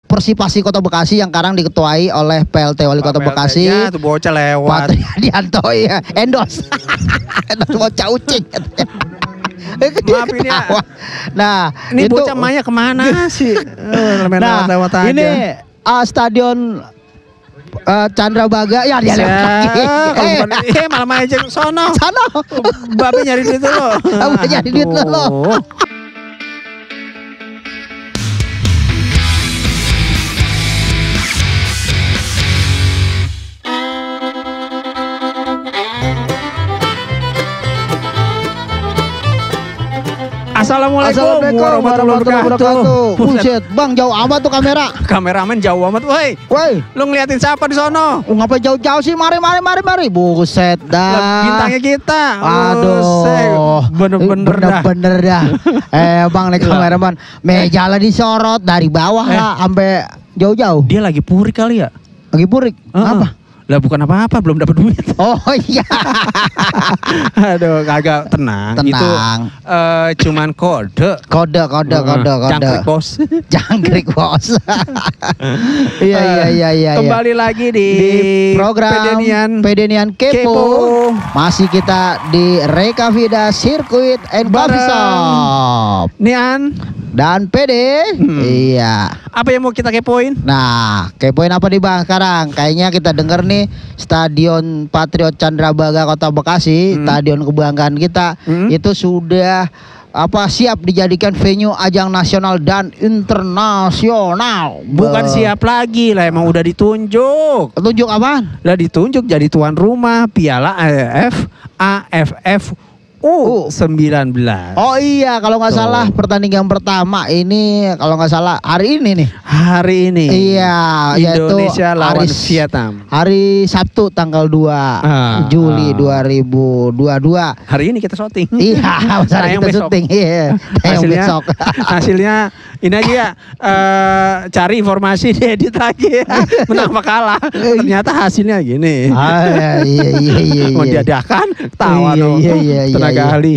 Persipasi Kota Bekasi yang sekarang diketuai oleh PLT Wali Kota Bekasi. Ya, tuh bocah lewat. Patri Hadianto ya, endos. Endos bocah ucing. Maaf ini ya. Nah, Ini itu bocah Maya kemana sih? nah, lewat aja. ini stadion Candrabaga ya dia lewat. Malah Maya aja sono. Sana. Babe nyari duit dulu. Babe nyari duit dulu. Assalamualaikum warahmatullahi wabarakatuh. Buset, Bang, jauh amat tuh kamera. Kameramen jauh amat, woi. Woi, Lu ngeliatin siapa di sono? ngapain jauh-jauh sih? Mari. Buset dah. Bintangnya kita. Aduh, Buset, bener-bener dah. Bang, nih kameraman, meja lah disorot dari bawah lah sampai jauh-jauh. Dia lagi purik kali ya? Lagi purik. Apa? Lah bukan apa-apa, belum dapat duit. Oh iya. Aduh, kagak tenang. Itu cuman kode. Kode. Bos. Jangkrik bos. Iya. Kembali lagi di program Pedenian Kepo. Masih kita di Rekavida Circuit and Coffee Shop. Nian Dan PD. Iya. Apa yang mau kita kepoin? Nah, kepoin apa nih Bang sekarang? Kayaknya kita denger nih Stadion Patriot Candrabaga Kota Bekasi, stadion kebanggaan kita, itu sudah siap dijadikan venue ajang nasional dan internasional. Bukan siap lagi lah, emang udah ditunjuk. Tunjuk apaan? Lah ditunjuk jadi tuan rumah Piala AFF U19. Oh iya, kalau nggak salah pertandingan pertama ini kalau nggak salah hari ini nih. Hari ini. Iya, Indonesia lawan Vietnam. Hari Sabtu tanggal 2 Juli 2022. Hari ini kita syuting. Iya, kita syuting. Iya. Hasilnya ini aja ya. Cari informasi diedit lagi. Menang apa kalah. Ternyata hasilnya gini. Iya. Mau diadakan tawa dong. Tenaga ahli.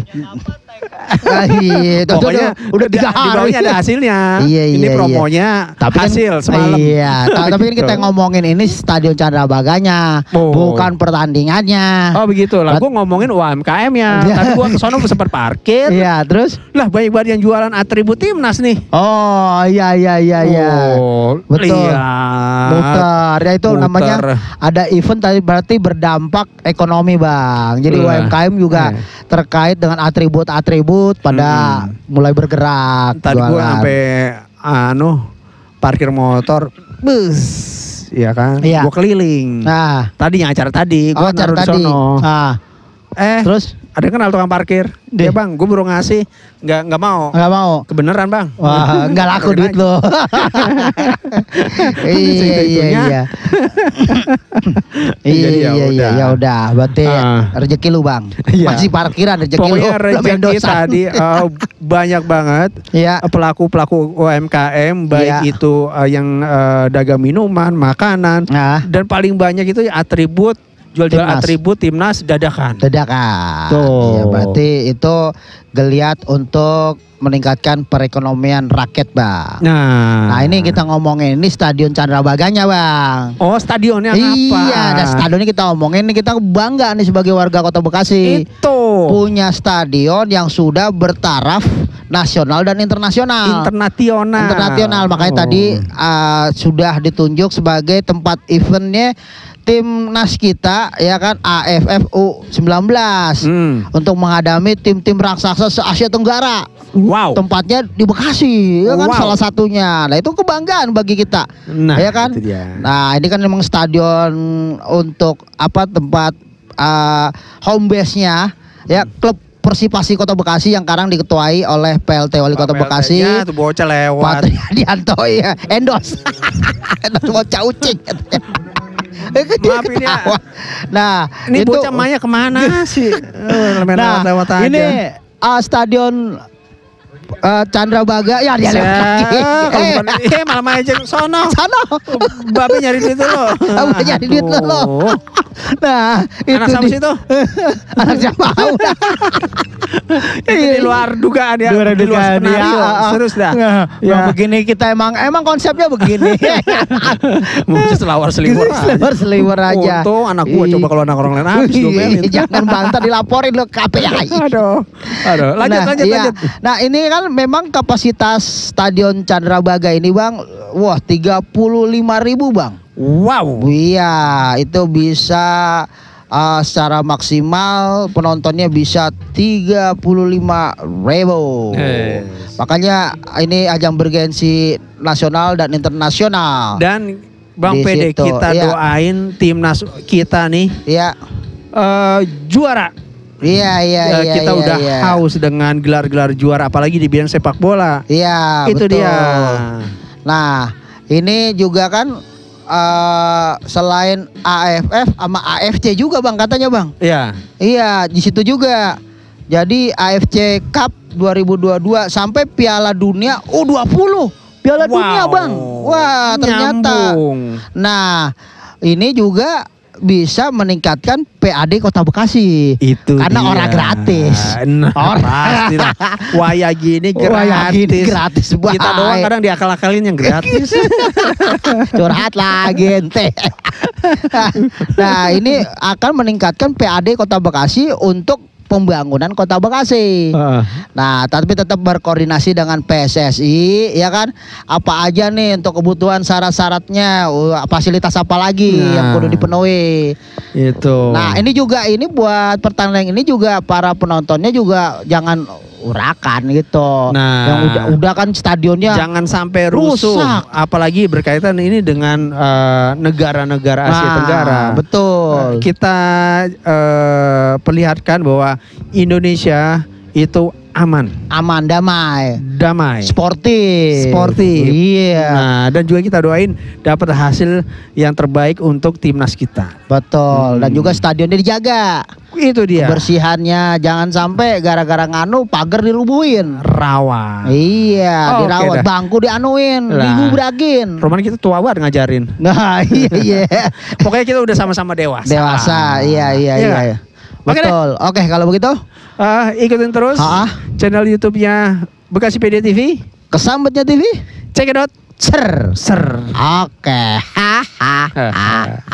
Pokoknya udah 3 hari. Di bawahnya ada hasilnya. Ini promonya hasil semalam. Iya. Tapi kan kita ngomongin ini Stadion Candrabaganya, bukan pertandingannya. Oh begitu lah. Gue ngomongin UMKM-nya. Tadi gue kesono sempat parkir. Iya. Terus? Lah banyak banget yang jualan atribut timnas nih. Oh iya. Betul. Muter. Ya itu namanya ada event tadi berarti berdampak ekonomi Bang. Jadi UMKM juga terkait dengan atribut pada mulai bergerak. Tadi gue sampai parkir motor, bus, ya kan? Iya. Gue keliling. Nah, tadi yang acara tadi, gue naruh di sono. Terus ada yang kenal tukang parkir. Dia Bang, gue baru ngasih, nggak mau. Nggak mau. Kebeneran Bang. Wah, nggak laku duit lo. Iya. Ya udah. Berarti rezeki lu Bang. Masih parkiran rezeki lu. Pokoknya rezeki tadi banyak banget. Pelaku UMKM baik itu yang dagang minuman, makanan, dan paling banyak itu atribut. Jual-jual atribut timnas dadakan. Tuh. Ya, berarti itu geliat untuk meningkatkan perekonomian rakyat Bang. Nah ini kita ngomongin ini Stadion Candrabaganya Bang. Oh stadionnya apa? Iya, ada stadionnya kita ngomongin. Ini kita bangga nih sebagai warga Kota Bekasi. Itu punya stadion yang sudah bertaraf nasional dan internasional. Internasional. Makanya tadi sudah ditunjuk sebagai tempat eventnya timnas kita ya kan AFF U19 untuk menghadapi tim-tim raksasa se-Asia Tenggara. Wow. Tempatnya di Bekasi ya kan salah satunya. Nah, itu kebanggaan bagi kita. Ya kan? Nah, ini kan memang stadion untuk tempat home base-nya ya klub Persipasi Kota Bekasi yang sekarang diketuai oleh PLT Wali Kota Bekasi. Tuh bocah lewat. Patri Hadianto ya, endos. Endos bocah ucing. Maaf ini ya. Nah, ini bocah Maya kemana sih? Lewat aja. Ini stadion Chandra Baga ya dia malah mejeng sono. Babe nyari duit dulu. Babe nyari duit dulu. Nah, anak itu sama situ. Anak siapa? Itu di luar dugaan ya. Di luar skenario. Serius dah. Ya begini kita emang konsepnya begini. Mungkin Seliwer aja. Untung anak gua coba kalau anak orang lain habis domelin. Jangan bantah dilaporin lo KPI. Aduh. Lanjut. Nah, ini kan memang kapasitas Stadion Candrabaga ini Bang, wah 35.000 Bang. Wow. Iya, itu bisa secara maksimal penontonnya bisa 35.000. Makanya ini ajang bergensi nasional dan internasional. Dan Bang PD kita doain timnas kita nih. Iya. Juara. Iya. Kita udah haus dengan gelar-gelar juara, apalagi di bidang sepak bola. Iya, itu betul. dia. Nah, ini juga kan selain AFF sama AFC juga Bang katanya Bang. Iya. Iya, di situ juga. Jadi AFC Cup 2022 sampai Piala Dunia U20. Piala Dunia Bang. Wah, ternyata. Nyambung. Nah, ini juga bisa meningkatkan PAD Kota Bekasi. Itu karena dia. orang gratis. Nah, pastilah. Waya gini gratis. Kita doang kadang diakal-akalin yang gratis. Curhat lagi ente. Nah, ini akan meningkatkan PAD Kota Bekasi untuk pembangunan Kota Bekasi. Nah, tapi tetap berkoordinasi dengan PSSI, ya kan? Apa aja nih untuk kebutuhan syarat-syaratnya, fasilitas apa lagi yang perlu dipenuhi? Itu. Nah, ini buat pertandingan ini juga para penontonnya juga jangan urakan gitu. Nah, yang udah kan stadionnya jangan sampai rusuh, apalagi berkaitan ini dengan negara-negara Asia Tenggara. Betul. Kita perlihatkan bahwa Indonesia itu aman, damai, sportif. Iya. Nah, dan juga kita doain dapat hasil yang terbaik untuk timnas kita. Betul. Dan juga stadionnya dijaga. Itu dia. Kebersihannya jangan sampai gara-gara nganu pagar dirubuhin. Rawa. Iya, dirawat. Bangku dianuin, digubragin. Roman kita tua banget ngajarin. Nah, iya. Pokoknya kita udah sama-sama dewasa. Iya. Betul. Oke, kalau begitu ikutin terus channel YouTube-nya Bekasi PD TV, Kesambetnya TV. Check it out. Ser. Oke.